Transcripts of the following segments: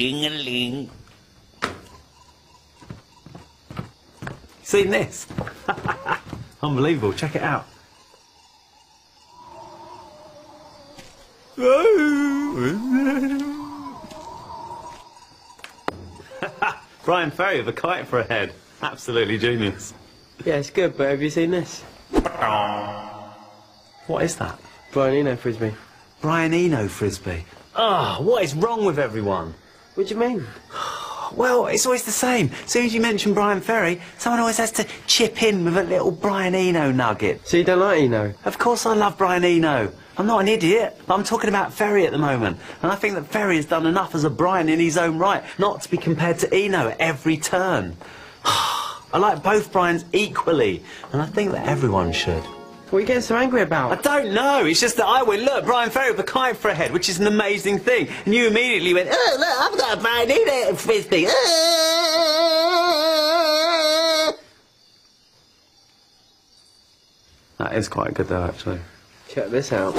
Ding-a-ling. Seen this? Unbelievable, check it out. Brian Ferry with a kite for a head. Absolutely genius. Yeah, it's good, but have you seen this? What is that? Brian Eno Frisbee. Brian Eno Frisbee. Oh, what is wrong with everyone? What do you mean? Well, it's always the same. As soon as you mention Brian Ferry, someone always has to chip in with a little Brian Eno nugget. So you don't like Eno? Of course I love Brian Eno. I'm not an idiot. I'm talking about Ferry at the moment. And I think that Ferry has done enough as a Brian in his own right, not to be compared to Eno at every turn. I like both Brians equally, and I think that everyone should. What are you getting so angry about? I don't know. It's just that I went, look, Brian Ferry with a kite for a head, which is an amazing thing. And you immediately went, oh, look, I've got a Brian Eno Frisbee. That is quite good, though, actually. Check this out.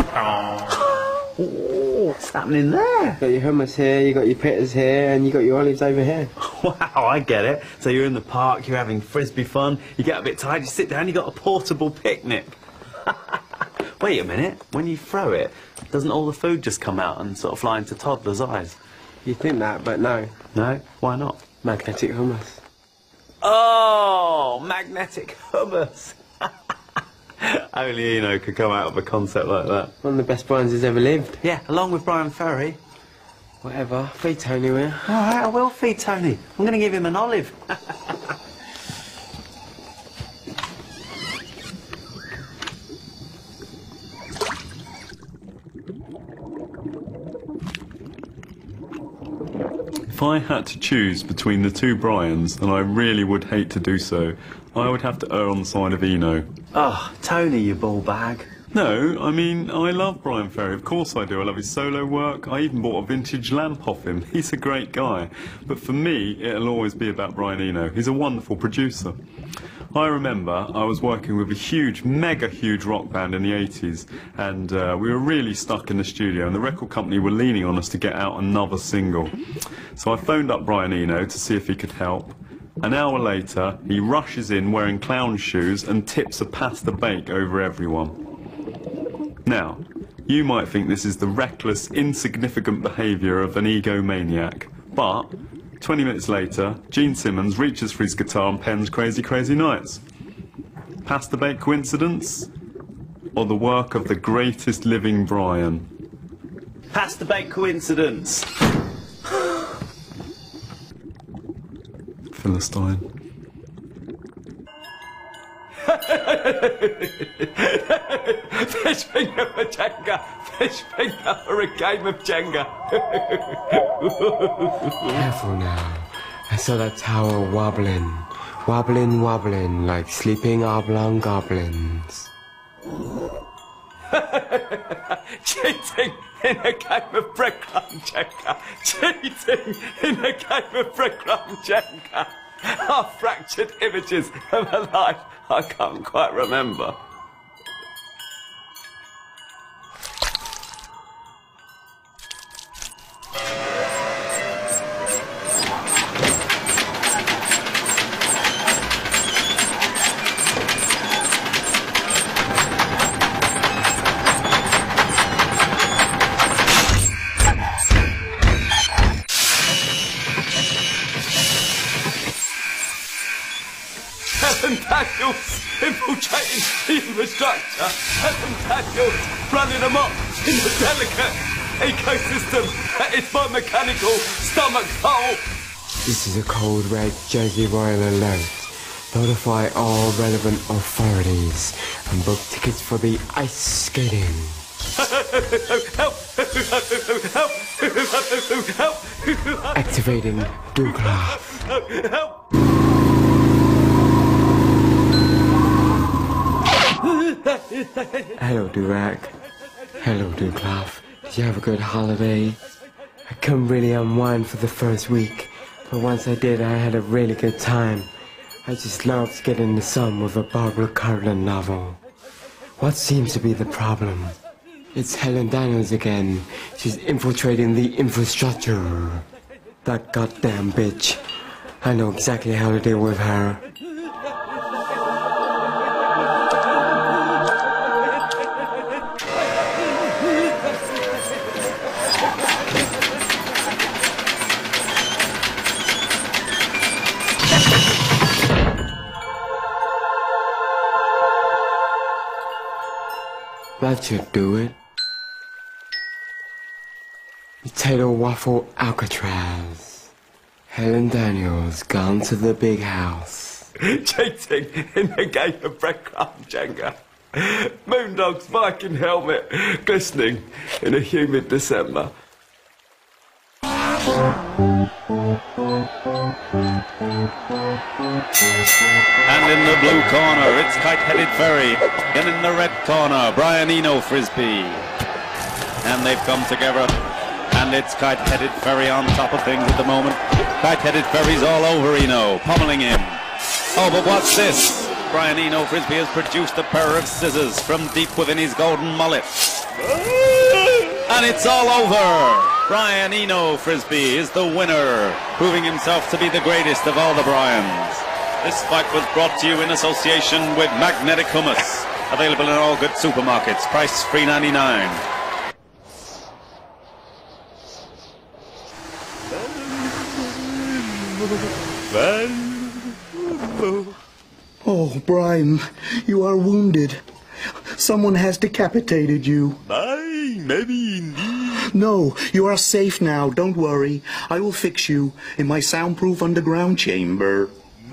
Oh, what's happening there? You got your hummus here, you got your pitters here, and you got your olives over here. Wow, I get it. So you're in the park, you're having frisbee fun, you get a bit tired, you sit down, you got a portable picnic. Wait a minute, when you throw it, doesn't all the food just come out and sort of fly into toddlers' eyes? You think that, but no. No? Why not? Magnetic hummus. Oh, magnetic hummus. Only Eno could come out of a concept like that. One of the best Brians who's ever lived. Yeah, along with Brian Ferry. Whatever, feed Tony, will you? All right, I will feed Tony. I'm going to give him an olive. If I had to choose between the two Brians, and I really would hate to do so, I would have to err on the side of Eno. Oh, Tony, you ball bag. No, I mean, I love Brian Ferry, of course I do. I love his solo work. I even bought a vintage lamp off him. He's a great guy. But for me, it'll always be about Brian Eno. He's a wonderful producer. I remember I was working with a huge, mega huge rock band in the 80s, and we were really stuck in the studio, and the record company were leaning on us to get out another single. So I phoned up Brian Eno to see if he could help. An hour later, he rushes in wearing clown shoes and tips a pasta bake over everyone. Now, you might think this is the reckless, insignificant behaviour of an egomaniac, but 20 minutes later, Gene Simmons reaches for his guitar and pens Crazy Crazy Nights. Pasta bake coincidence? Or the work of the greatest living Brian? Pasta bake coincidence. Philistine. Fish finger for Jenga. Fish finger for a game of Jenga. Careful now. I saw that tower wobbling. Wobbling, wobbling, like sleeping oblong goblins. Cheating in a game of breadcrumb Jenga. Cheating in a game of breadcrumb Jenga. Our fractured images of a life I can't quite remember. Daniels infiltrating the infrastructure. Helen Daniels running amok in the delicate ecosystem that is my mechanical stomach hole. This is a code red Jersey Royal alert. Notify all relevant authorities and book tickets for the ice skating. Help! Help! Activating Douglas. Help! Hello, Durac. Hello, Douglas. Did you have a good holiday? I couldn't really unwind for the first week, but once I did, I had a really good time. I just loved to get in the sun with a Barbara Cartland novel. What seems to be the problem? It's Helen Daniels again. She's infiltrating the infrastructure. That goddamn bitch. I know exactly how to deal with her. That should do it. Potato waffle Alcatraz. Helen Daniels gone to the big house. Cheating in the game of breadcrumb Jenga. Moondog's Viking helmet glistening in a humid December. And in the blue corner, it's Kite-Headed Ferry. And in the red corner, Brian Eno Frisbee. And they've come together. And it's Kite-Headed Ferry on top of things at the moment. Kite-Headed Ferry's all over Eno, pummeling him. Oh, but what's this? Brian Eno Frisbee has produced a pair of scissors from deep within his golden mullet. And it's all over. Brian Eno Frisbee is the winner, proving himself to be the greatest of all the Bryans. This fight was brought to you in association with Magnetic Hummus, available in all good supermarkets, price $3.99. Oh, Brian, you are wounded. Someone has decapitated you. Maybe indeed. No, you are safe now. Don't worry. I will fix you in my soundproof underground chamber.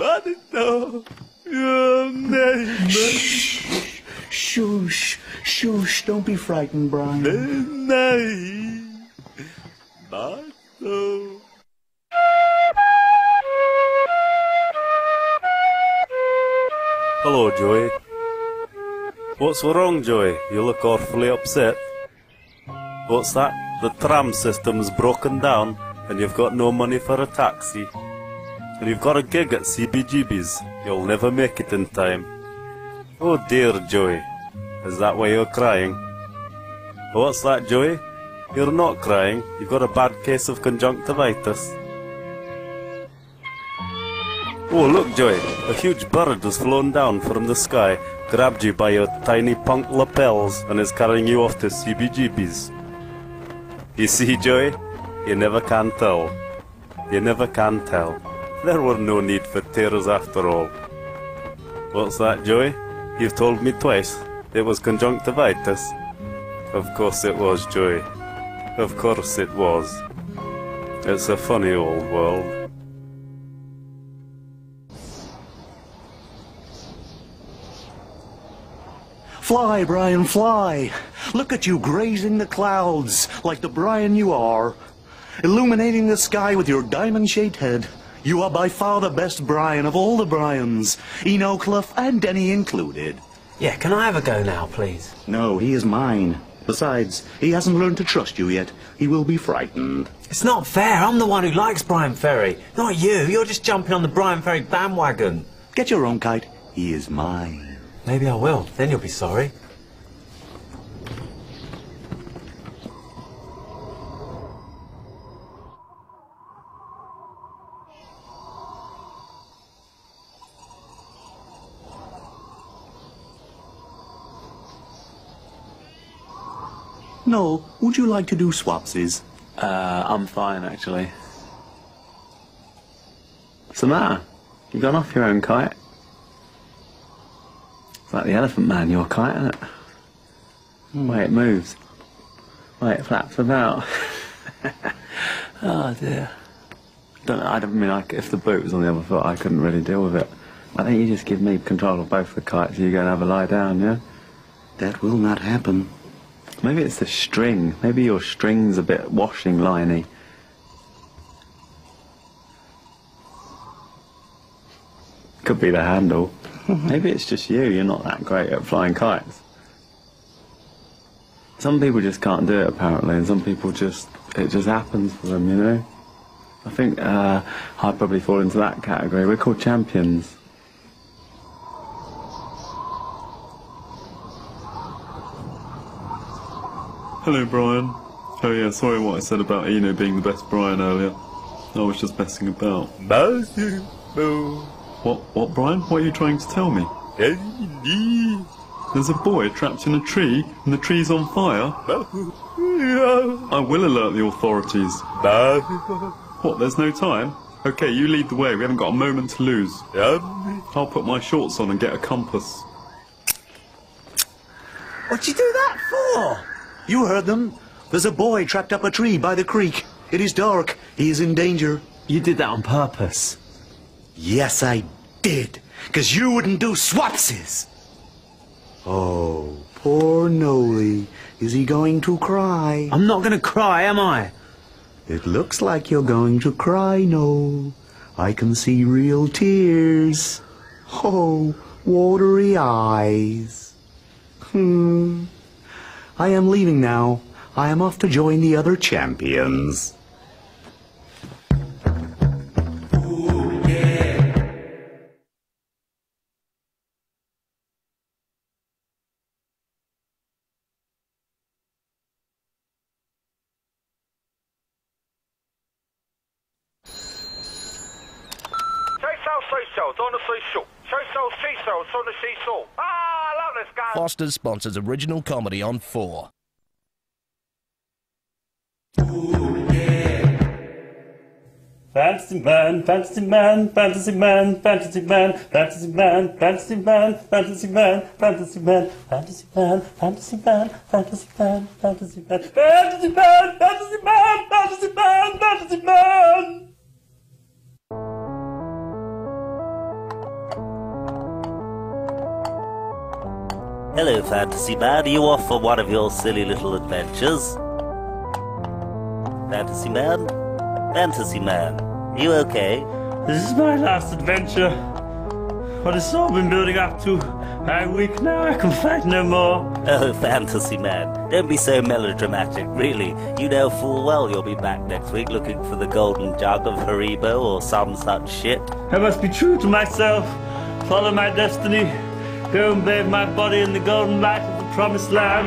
Shh. Shush. Shush. Don't be frightened, Brian. Hello, Joey. What's wrong, Joey? You look awfully upset. What's that? The tram system's broken down and you've got no money for a taxi. And you've got a gig at CBGB's. You'll never make it in time. Oh dear, Joey. Is that why you're crying? What's that, Joey? You're not crying. You've got a bad case of conjunctivitis. Oh, look, Joey. A huge bird has flown down from the sky, grabbed you by your tiny punk lapels, and is carrying you off to CBGB's. You see, Joey? You never can tell. You never can tell. There were no need for tears after all. What's that, Joey? You've told me twice. It was conjunctivitis. Of course it was, Joey. Of course it was. It's a funny old world. Fly, Brian, fly. Look at you grazing the clouds like the Brian you are. Illuminating the sky with your diamond-shaped head. You are by far the best Brian of all the Bryans. Eno, Clough, and Denny included. Yeah, can I have a go now, please? No, he is mine. Besides, he hasn't learned to trust you yet. He will be frightened. It's not fair. I'm the one who likes Brian Ferry. Not you. You're just jumping on the Brian Ferry bandwagon. Get your own kite. He is mine. Maybe I will. Then you'll be sorry. Noel, would you like to do swapsies? I'm fine, actually. What's the matter? You gone off your own kite? It's like the Elephant Man, your kite, isn't it? Way it moves. Way it flaps about. Oh dear. I don't mean, if the boot was on the other foot, I couldn't really deal with it. I think you just give me control of both the kites, so you go and have a lie down, yeah? That will not happen. Maybe it's the string. Maybe your string's a bit washing liney. Could be the handle. Maybe it's just you. You're not that great at flying kites. Some people just can't do it, apparently, and some people it just happens for them, you know? I think I'd probably fall into that category. We're called champions. Hello, Brian. Oh yeah, sorry what I said about Eno being the best Brian earlier. I was just messing about. What, Brian? What are you trying to tell me? There's a boy trapped in a tree, and the tree's on fire? I will alert the authorities. What, there's no time? Okay, you lead the way. We haven't got a moment to lose. I'll put my shorts on and get a compass. What'd you do that for? You heard them. There's a boy trapped up a tree by the creek. It is dark. He is in danger. You did that on purpose. Yes, I did. 'Cause you wouldn't do swapsies. Oh, poor Noel. Is he going to cry? I'm not going to cry, am I? It looks like you're going to cry, Noel. I can see real tears. Oh, watery eyes. I am leaving now. I am off to join the other champions. Seesaws on the seashore. Seesaws on the seesaw. Ah, I love this guy. Foster's sponsors original comedy on 4. Fantasy man, fantasy man, fantasy man, fantasy man, fantasy man, fantasy man, fantasy man, fantasy man, fantasy man, fantasy man, fantasy man, fantasy man, fantasy man, fantasy man, fantasy man, fantasy man. Hello, Fantasy Man. Are you off for one of your silly little adventures? Fantasy Man? Fantasy Man, are you okay? This is my last adventure. What has all been building up to? I'm weak now, I can fight no more. Oh, Fantasy Man, don't be so melodramatic, really. You know full well you'll be back next week looking for the golden jug of Haribo or some such shit. I must be true to myself, follow my destiny, go and bathe my body in the golden light of the promised land.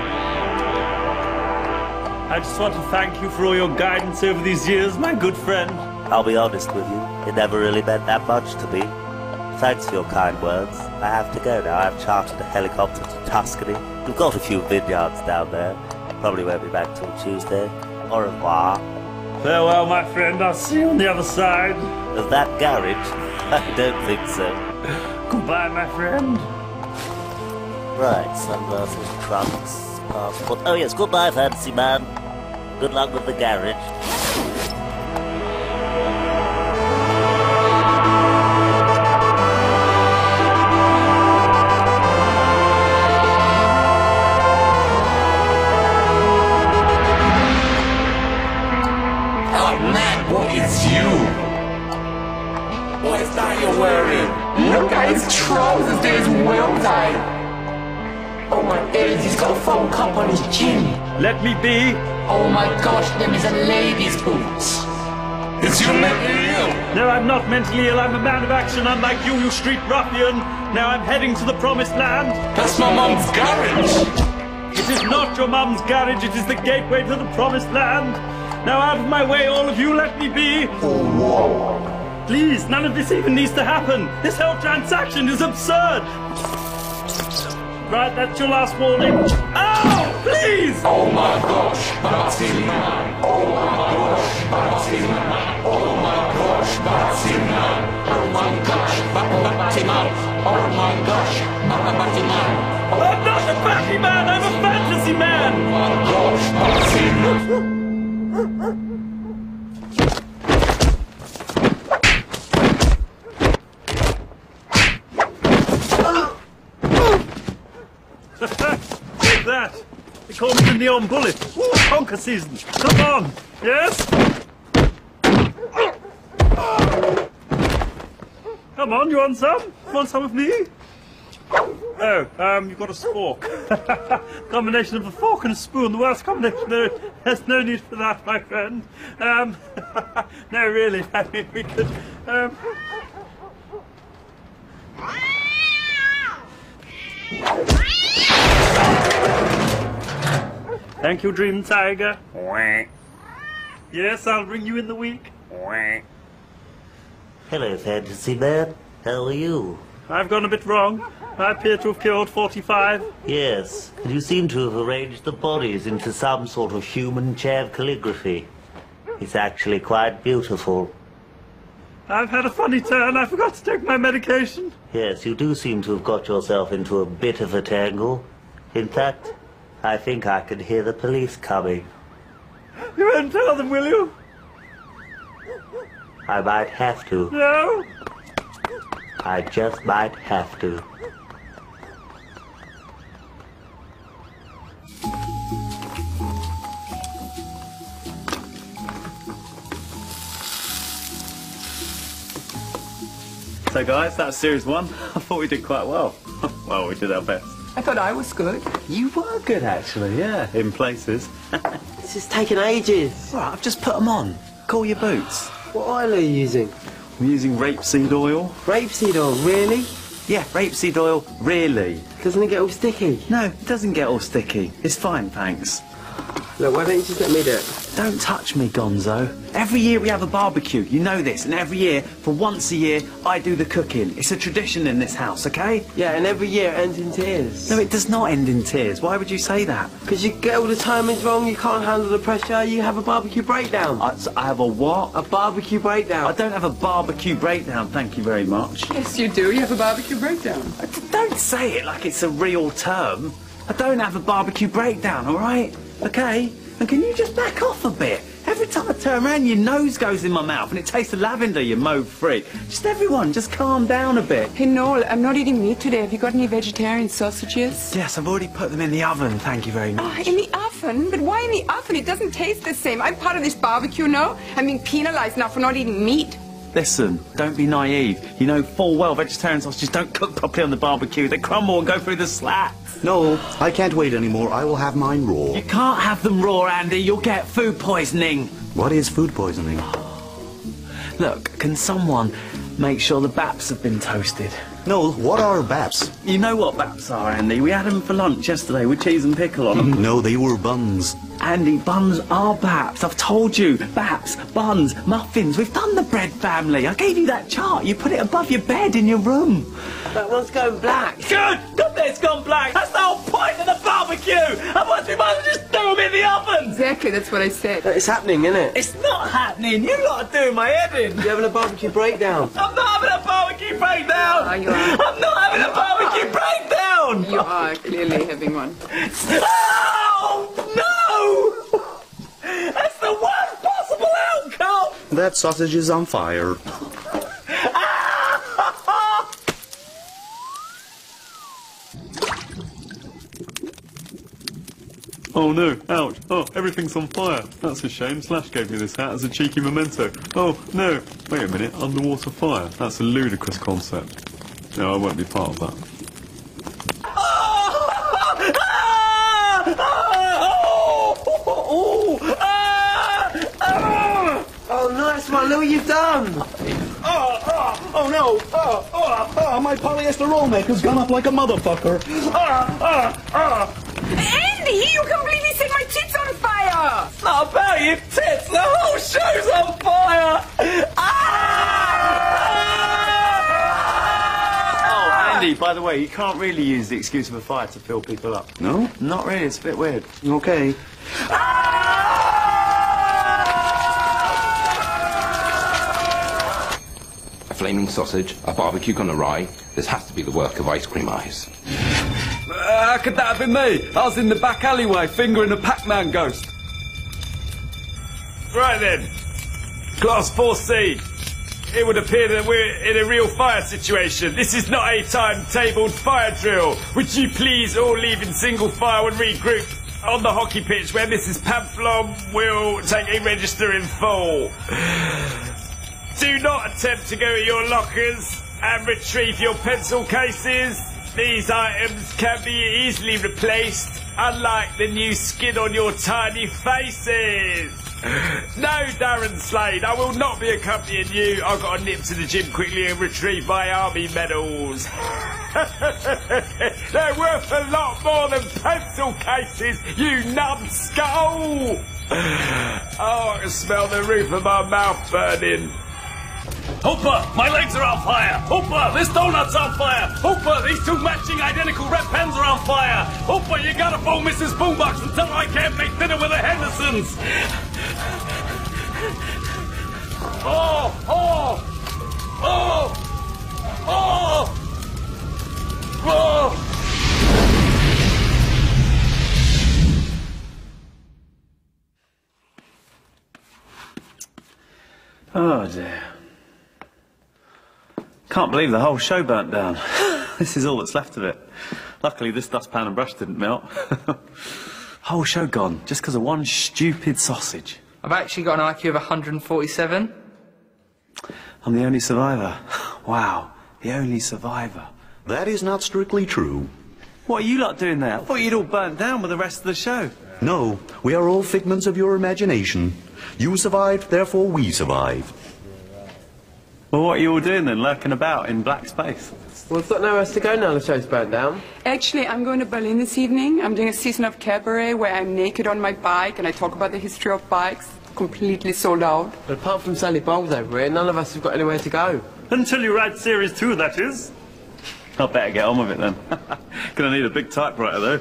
I just want to thank you for all your guidance over these years, my good friend. I'll be honest with you, it never really meant that much to me. Thanks for your kind words. I have to go now. I've chartered a helicopter to Tuscany. We've got a few vineyards down there. Probably won't be back till Tuesday. Au revoir. Farewell, my friend. I'll see you on the other side. Of that garage? I don't think so. Goodbye, my friend. Right, sunglasses, trunks, passport. Oh yes, goodbye, Fantasy Man. Good luck with the garage. Oh man, what is you? What is that you're wearing? Look at his trousers, there's well tied. Oh my age, he's got a phone cup on his chin. Let me be. Oh my gosh, them is a lady's boots. Is you mentally ill? No, I'm not mentally ill. I'm a man of action, unlike you, you street ruffian. Now I'm heading to the promised land. That's my mum's garage. It is not your mum's garage. It is the gateway to the promised land. Now out of my way, all of you, let me be. Oh, whoa. Please, none of this even needs to happen. This whole transaction is absurd. Right, that's your last warning. Ow! Please! Oh my gosh, Batman. Oh my gosh, Batman. Oh my gosh, Batman. Oh my gosh, Batman. Oh my gosh, Batman. I'm not a Batty Man, I'm a Fantasy Man! Oh my gosh, Batman. Take that! They call me the Neon Bullet. Ooh, conker season. Come on! Yes? Come on, you want some? Want some of me? Oh, you've got a spork. Combination of a fork and a spoon. The worst combination there. There's no need for that, my friend. No, really. I mean, we could, Thank you, Dream Tiger. Yes, I'll bring you in the week. Hello, Fantasy Man. How are you? I've gone a bit wrong. I appear to have killed 45. Yes, and you seem to have arranged the bodies into some sort of human chav calligraphy. It's actually quite beautiful. I've had a funny turn. I forgot to take my medication. Yes, you do seem to have got yourself into a bit of a tangle. In fact, I think I could hear the police coming. You won't tell them, will you? I might have to. No? I just might have to. So guys, that was series 1. I thought we did quite well. Well, we did our best. I thought I was good. You were good, actually, yeah. In places. This is taking ages. All right, I've just put them on. Call your boots. What oil are you using? We're using rapeseed oil. Rapeseed oil, really? Yeah, rapeseed oil, really. Doesn't it get all sticky? No, it doesn't get all sticky. It's fine, thanks. Look, why don't you just let me do it? Don't touch me, Gonzo. Every year we have a barbecue, you know this, and every year, for once a year, I do the cooking. It's a tradition in this house, okay? Yeah, and every year it ends in tears. No, it does not end in tears. Why would you say that? Because you get all the timings wrong, you can't handle the pressure, you have a barbecue breakdown. I have a what? A barbecue breakdown. I don't have a barbecue breakdown, thank you very much. Yes, you do. You have a barbecue breakdown. Don't say it like it's a real term. I don't have a barbecue breakdown, all right? Okay? And can you just back off a bit? Every time I turn around, your nose goes in my mouth and it tastes of lavender, you mauve freak. Just everyone, just calm down a bit. Hey, Noel, I'm not eating meat today. Have you got any vegetarian sausages? Yes, I've already put them in the oven, thank you very much. Oh, in the oven? But why in the oven? It doesn't taste the same. I'm part of this barbecue now. I'm being penalized now for not eating meat. Listen, don't be naive. You know full well vegetarian sausages don't cook properly on the barbecue. They crumble and go through the slats. No, I can't wait anymore. I will have mine raw. You can't have them raw, Andy. You'll get food poisoning. What is food poisoning? Look, can someone make sure the baps have been toasted? Noel, what are baps? You know what baps are, Andy. We had them for lunch yesterday with cheese and pickle on them. No, they were buns. Andy, buns are baps. I've told you. Baps, buns, muffins. We've done the bread family. I gave you that chart. You put it above your bed in your room. That one's going black. Good! Good that it's gone black. That's the whole point of the barbecue. Otherwise we might as well just throw them in the oven. Exactly, that's what I said. It's happening, isn't it? It's not happening. You lot are doing my head in. You're having a barbecue breakdown. I'm not having a barbecue breakdown. Oh, you are. I'm not having a barbecue breakdown. You are clearly having one. Oh, no! That's the worst possible outcome. That sausage is on fire. Oh no, ouch. Oh, everything's on fire. That's a shame. Slash gave me this hat as a cheeky memento. Oh no, wait a minute, underwater fire. That's a ludicrous concept. No, I won't be part of that. Oh, nice one. Look what you've done. Oh no! My polyester roll maker's gone up like a motherfucker. Andy, you completely set my tits on fire! It's not about your tits. The whole show's on fire. Oh, Andy, by the way, you can't really use the excuse of a fire to fill people up. No? Not really. It's a bit weird. Okay. A flaming sausage, a barbecue gone awry. This has to be the work of Ice Cream Eyes. How could that have been me? I was in the back alleyway fingering a Pac-Man ghost. Right then. Class 4C. It would appear that we're in a real fire situation. This is not a timetabled fire drill. Would you please all leave in single file and regroup on the hockey pitch where Mrs. Pamplon will take a register in full. Do not attempt to go to your lockers and retrieve your pencil cases. These items can be easily replaced, unlike the new skin on your tiny faces. No, Darren Slade, I will not be accompanying you. I've got to nip to the gym quickly and retrieve my army medals. They're worth a lot more than pencil cases, you numbskull! Oh, I can smell the roof of my mouth burning. Hooper, my legs are on fire. Hooper, this donut's on fire. Hooper, these two matching identical red pens are on fire. Hooper, you gotta phone Mrs. Boombox and tell her I can't make dinner with the Hendersons. Oh, oh, oh, oh, oh. Oh dear. Can't believe the whole show burnt down. This is all that's left of it. Luckily this dustpan and brush didn't melt. Whole show gone, just because of one stupid sausage. I've actually got an IQ of 147. I'm the only survivor. Wow, the only survivor. That is not strictly true. What are you lot doing there? I thought you'd all burnt down with the rest of the show. No, we are all figments of your imagination. You survived, therefore we survived. Well, what are you all doing then, lurking about in black space? Well, we've got nowhere else to go now the show's burnt down. Actually, I'm going to Berlin this evening. I'm doing a season of cabaret where I'm naked on my bike and I talk about the history of bikes. Completely sold out. But apart from Sally Bowles over here, none of us have got anywhere to go. Until you write series 2, that is. I'd better get on with it then. Gonna need a big typewriter though.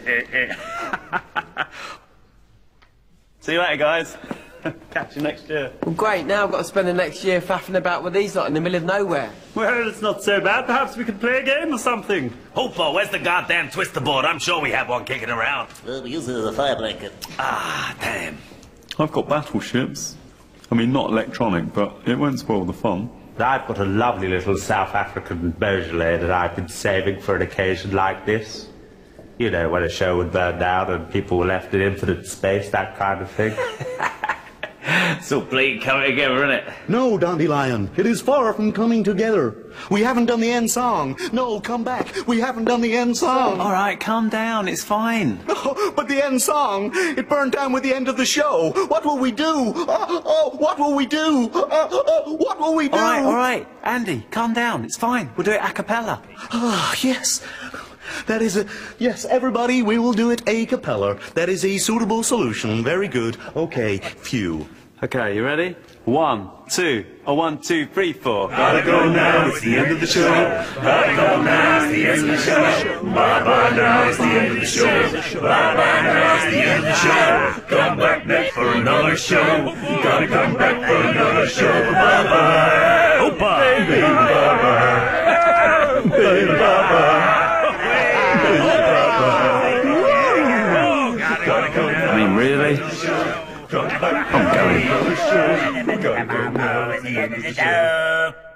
See you later, guys. Catch you next year. Well, great, now I've got to spend the next year faffing about with these lot in the middle of nowhere. Well, it's not so bad. Perhaps we could play a game or something. Hooper, where's the goddamn twister board? I'm sure we have one kicking around. We use it as a fire blanket. Ah, damn. I've got battleships. I mean, not electronic, but it won't spoil the fun. I've got a lovely little South African Beaujolais that I've been saving for an occasion like this. You know, when a show would burn down and people were left in infinite space, that kind of thing. It's all bleak coming together, isn't it? No, Dandelion, it is far from coming together. We haven't done the end song. No, come back. We haven't done the end song. All right, calm down. It's fine. Oh, but the end song, it burned down with the end of the show. What will we do? What will we do? What will we do? All right. Andy, calm down. It's fine. We'll do it a cappella. Ah, yes. That is a... Yes, everybody, we will do it a cappella. That is a suitable solution. Very good. Okay, phew. Okay, you ready? 1, 2, 1, 2, 3, 4. Gotta go now, it's the end of the show. Gotta go now, it's the end of the show. Bye-bye now, it's the end of the show. Bye-bye now, it's the end of the show. Come back next for another show. Gotta come back for another show. Bye-bye. Oh, bye. Baby, bye-bye. Baby, bye-bye. I mean, really? I'm going.